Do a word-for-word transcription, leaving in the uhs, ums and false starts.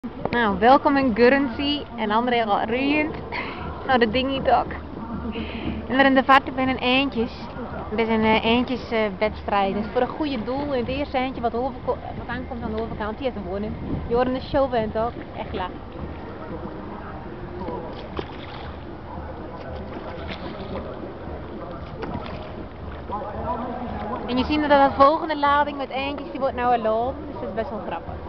Nou, welkom in Guernsey en André al roeiend naar de Dingy Dock. En we in de vaart binnen eentjes. Dit is een uh, eentjeswedstrijd. Uh, dus voor een goede doel. In het eerste eentje wat, wat aankomt aan de overkant, die heeft gewonnen. Je hoort in de show bent ook. Echt lachen. En je ziet dat de volgende lading met eentjes die wordt nou al lopen. Dus dat is best wel grappig.